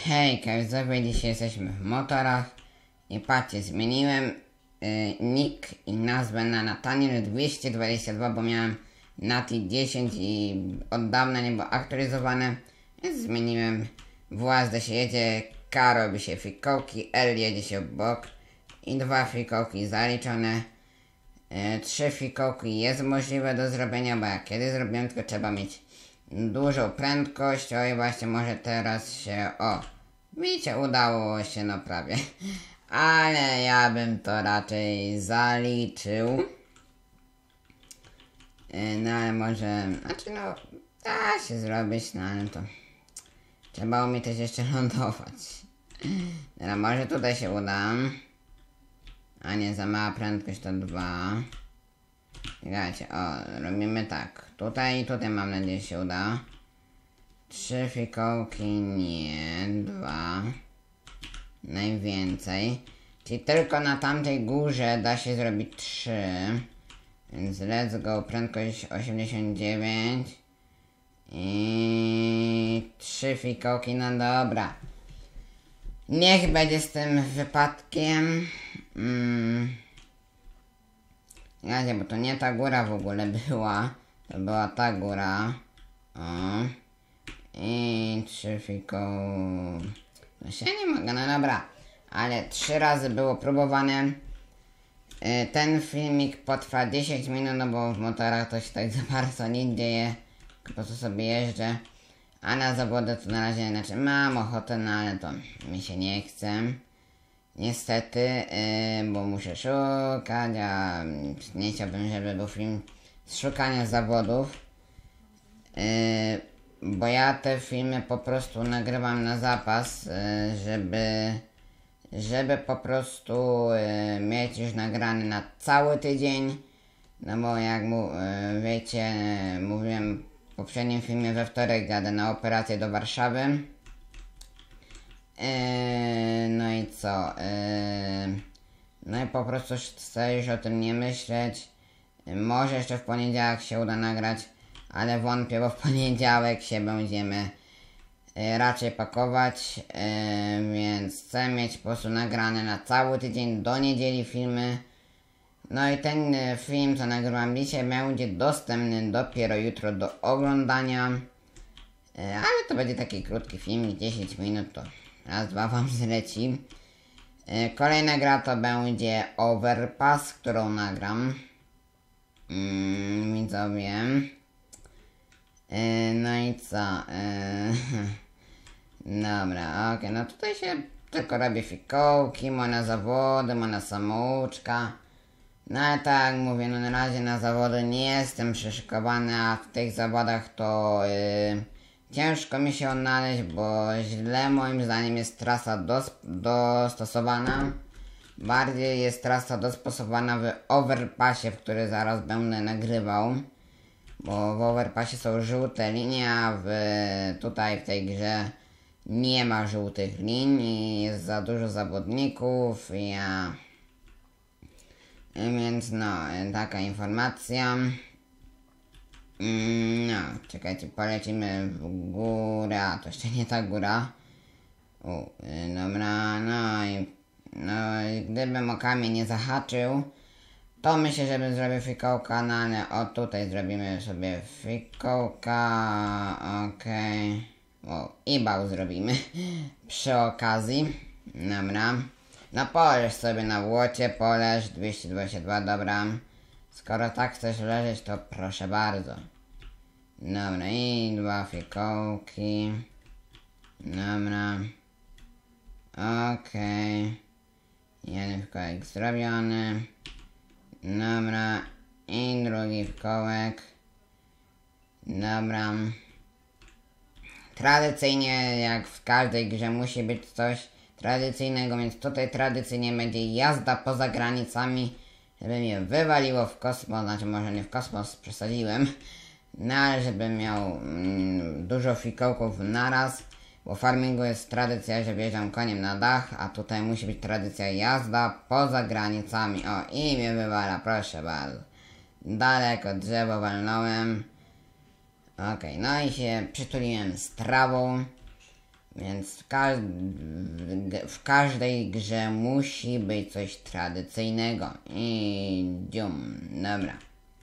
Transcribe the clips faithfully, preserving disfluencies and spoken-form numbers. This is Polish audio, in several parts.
Hejka, widzowie, dzisiaj jesteśmy w motorach i patrzcie, zmieniłem y, nick i nazwę na Nathaniel dwieście dwadzieścia dwa, bo miałem Nati dziesięć i od dawna nie było aktualizowane, więc zmieniłem. Włazda się jedzie, K robi się fikołki, L jedzie się obok i dwa fikołki zaliczone. y, Trzy fikołki jest możliwe do zrobienia, bo jak kiedyś zrobiłem, tylko trzeba mieć dużą prędkość. O i właśnie może teraz się, o, widzicie, udało się, no prawie. Ale ja bym to raczej zaliczył. Yy, No ale może, znaczy no, da się zrobić, no ale to trzeba umieć też jeszcze lądować. Dobra, może tutaj się uda. A nie, za mała prędkość to dwa. Czekajcie, o, robimy tak. Tutaj i tutaj mam nadzieję się uda. Trzy fikołki, nie, dwa. Najwięcej. Czyli tylko na tamtej górze da się zrobić trzy. Więc let's go, prędkość osiemdziesiąt dziewięć. I trzy fikołki, no dobra. Niech będzie z tym wypadkiem. Mm. Słuchajcie, bo to nie ta góra w ogóle była. To była ta góra. O. I trzy fikołki. No się nie mogę, no dobra. Ale trzy razy było próbowane. Yy, ten filmik potrwa dziesięć minut, no bo w motorach to się tak za bardzo nie dzieje. Po prostu sobie jeżdżę. A na zawody to na razie, znaczy mam ochotę, no ale to mi się nie chce. Niestety, yy, bo muszę szukać, a nie chciałbym, żeby był film z szukania zawodów. Yy, bo ja te filmy po prostu nagrywam na zapas, yy, żeby, żeby po prostu yy, mieć już nagrany na cały tydzień. No bo jak mu, yy, wiecie, yy, mówiłem w poprzednim filmie, we wtorek jadę na operację do Warszawy. Yy, no i co? Yy, no i po prostu chcę już o tym nie myśleć. Yy, może jeszcze w poniedziałek się uda nagrać, ale wątpię, bo w poniedziałek się będziemy yy, raczej pakować, yy, więc chcę mieć po prostu nagrane na cały tydzień do niedzieli filmy. No i ten yy, film, co nagrywam dzisiaj, będzie dostępny dopiero jutro do oglądania. Yy, ale to będzie taki krótki film, dziesięć minut, to raz, dwa wam zleci. Yy, kolejna gra to będzie Overpass, którą nagram. Yy, widzowie. Yy, no i co? Yy, dobra, okej, okay. No tutaj się tylko robi fikołki, ma na zawody, ma na samouczka. No ale tak jak mówię, no na razie na zawody nie jestem przyszykowany, a w tych zawodach to yy, ciężko mi się odnaleźć, bo źle moim zdaniem jest trasa dos dostosowana. Bardziej jest trasa dostosowana w Overpassie, w który zaraz będę nagrywał. Bo w Overpassie są żółte linie, a w, tutaj w tej grze nie ma żółtych linii, jest za dużo zawodników, ja... Więc no, taka informacja. No, czekajcie, polecimy w górę, a to jeszcze nie ta góra. U, dobra, no i, no i gdybym o kamień nie zahaczył, to myślę, żebym zrobił fikołka, no ale o tutaj zrobimy sobie fikołka, okej. Okay. O, i bał zrobimy przy okazji, dobra. No poleż sobie na łocie, poleż, dwieście dwadzieścia dwa, dobra. Skoro tak chcesz leżeć, to proszę bardzo. Dobra, i dwa fikołki. Dobra. Okej. Okay. Jeden fikołek zrobiony. Dobra. I drugi fikołek. Dobra. Tradycyjnie, jak w każdej grze, musi być coś tradycyjnego, więc tutaj tradycyjnie będzie jazda poza granicami, żeby mnie wywaliło w kosmos, znaczy może nie w kosmos, przesadziłem, no ale żeby miał mm, dużo fikołków naraz, bo w farmingu jest tradycja, że wjeżdżam koniem na dach, a tutaj musi być tradycja jazda poza granicami. O, i mnie wywala, proszę bardzo. Daleko drzewo walnąłem. Okej, okay, no i się przytuliłem z trawą. Więc w, ka w każdej grze musi być coś tradycyjnego. I dzium, dobra.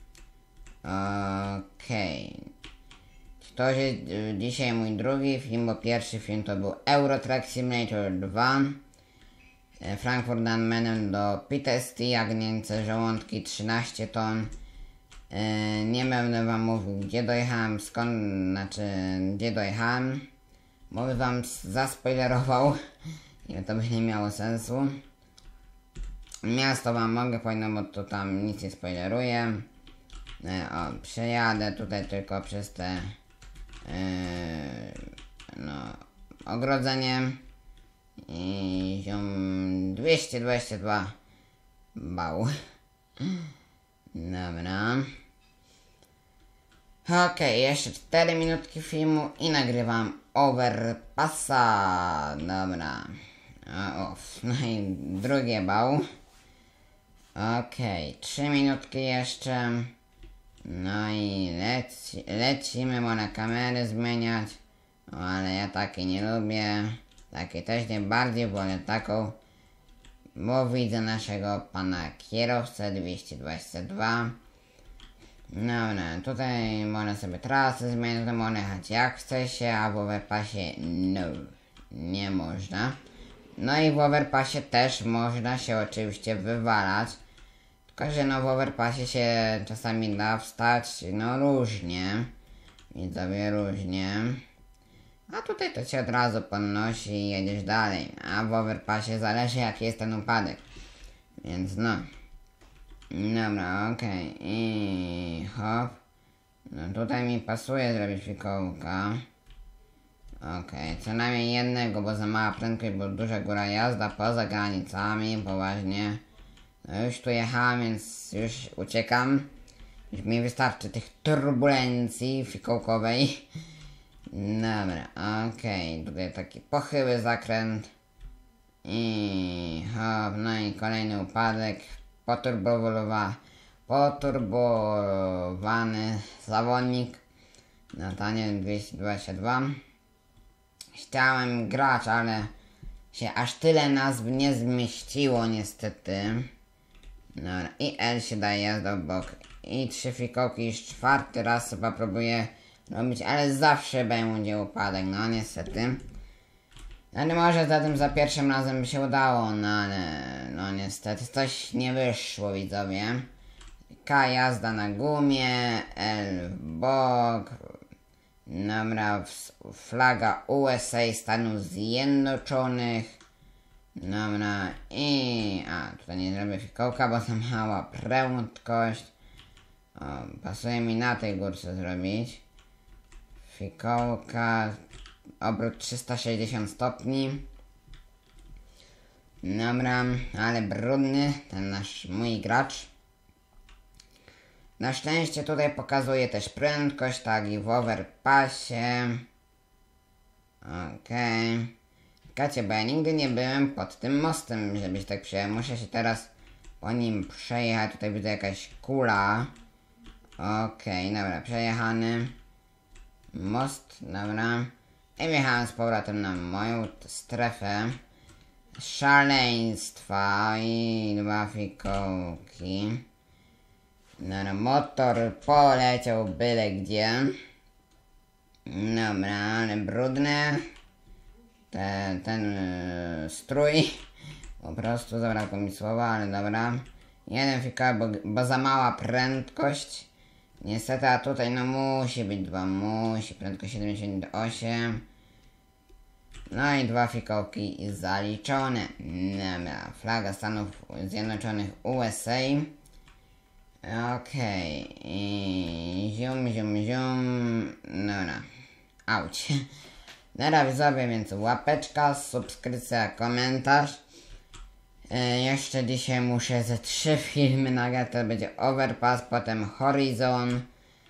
Okej. Okay. To jest dzisiaj mój drugi film, bo pierwszy film to był Euro Truck Simulator dwa. Frankfurt nad Menem do P T S D, jagnięce żołądki trzynaście ton. Nie będę wam mówił, gdzie dojechałem, skąd, znaczy gdzie dojechałem, bo by wam zaspoilerował i to by nie miało sensu. Miasto wam mogę powiedzieć, no bo to tam nic nie spoileruję. O, przejadę tutaj tylko przez te yy, no, ogrodzenie i ziom dwieście dwadzieścia dwa bał. Dobra. Okej, okay, jeszcze cztery minutki filmu i nagrywam overpassa. Dobra. O, no i drugie bał. Okej, okay, trzy minutki jeszcze. No i leci, lecimy, można kamery zmieniać. O, ale ja takie nie lubię. Takie też nie, bardziej wolę taką. Bo widzę naszego pana kierowcę dwieście dwadzieścia dwa. Dobra, tutaj można sobie trasy zmienić, tutaj można jechać jak chce się, a w overpassie no, nie można. No i w overpassie też można się oczywiście wywalać. Tylko że no w overpassie się czasami da wstać, no różnie. Widzowie, różnie. A tutaj to się od razu podnosi i jedziesz dalej. A w overpassie zależy jaki jest ten upadek. Więc no. Dobra, okej. Okay. I hop. No tutaj mi pasuje zrobić fikołka. Okej, okay. Co najmniej jednego, bo za mała prędkość, bo duża góra jazda poza granicami, poważnie. No już tu jechałem, więc już uciekam. Już mi wystarczy tych turbulencji fikołkowej. Dobra, okej, okay. Tutaj taki pochyły zakręt. I hop, no i kolejny upadek. Poturbowa, poturbowany zawodnik. Na tanie dwieście dwadzieścia dwa. Chciałem grać, ale się aż tyle nazw nie zmieściło niestety. Dobra, i L się daje jazda w bok. I trzy fikołki, już czwarty raz chyba próbuję robić, ale zawsze będzie upadek, no niestety. Ale może za tym za pierwszym razem by się udało, no ale no niestety coś nie wyszło, widzowie. K jazda na gumie, L w bok. Dobra, flaga U S A Stanów Zjednoczonych. Dobra, i... a, tutaj nie zrobię fikołka, bo za mała prędkość. O, pasuje mi na tej górce zrobić. Fikołka, obrót trzysta sześćdziesiąt stopni. Dobra, ale brudny ten nasz mój gracz. Na szczęście tutaj pokazuje też prędkość, tak i w overpassie. Okej. Okay. Czekajcie, bo ja nigdy nie byłem pod tym mostem, żebyś tak przyjechał. Muszę się teraz po nim przejechać. Tutaj widzę jakaś kula. Okej, okay, dobra, przejechany. Most, dobra. I wjechałem z powrotem na moją strefę szaleństwa i dwa fikołki. Dobra, motor poleciał byle gdzie. Dobra, ale brudne. Te, ten yy, strój. Po prostu zabrakło mi słowa, ale dobra. Jeden fikołek, bo, bo za mała prędkość. Niestety, a tutaj no musi być dwa, musi. Prędkość siedemdziesiąt osiem. No i dwa fikołki zaliczone. Dobra, flaga Stanów Zjednoczonych U S A. Okej, okay. I zium, zium, zium. Dobra, auć. Dobra, widzowie, więc łapeczka, subskrypcja, komentarz. E, jeszcze dzisiaj muszę ze trzy filmy nagrać, to będzie Overpass, potem Horizon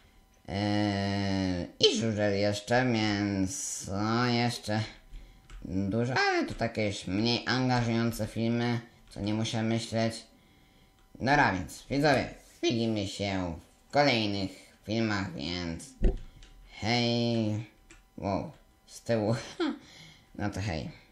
e, i Żużel jeszcze, więc no jeszcze dużo, ale to takie już mniej angażujące filmy, co nie muszę myśleć. Dobra, więc widzowie, widzimy się w kolejnych filmach, więc hej, wow, z tyłu. No to hej.